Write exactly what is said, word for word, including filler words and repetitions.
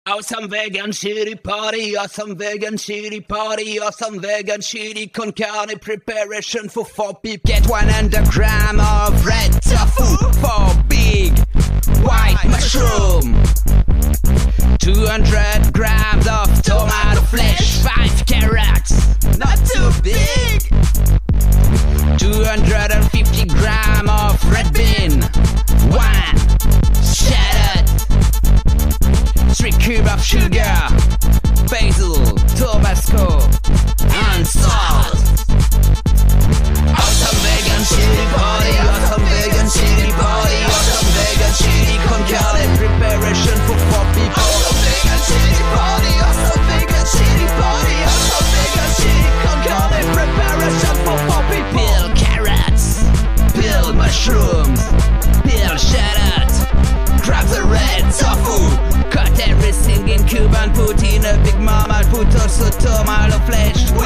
Awesome vegan chili party, awesome vegan chili party, awesome vegan chili con carne preparation for four people. Get one hundred grams of red tofu for big white mushroom. two hundred grams of tomato flesh, five carrots, not too big. two hundred fifty grams of red bean, one shallot. Three cubes of sugar, basil, Tabasco, and salt. Awesome vegan chili party, awesome vegan chili party, awesome vegan chili con carne preparation for four people. Awesome vegan chili party, awesome vegan chili party, awesome vegan chili con carne preparation for four people. Peel carrots, peel mushrooms, peel shallot, grab the red tofu. Cut everything in cube and put in a big marmite. Put also tomato flesh,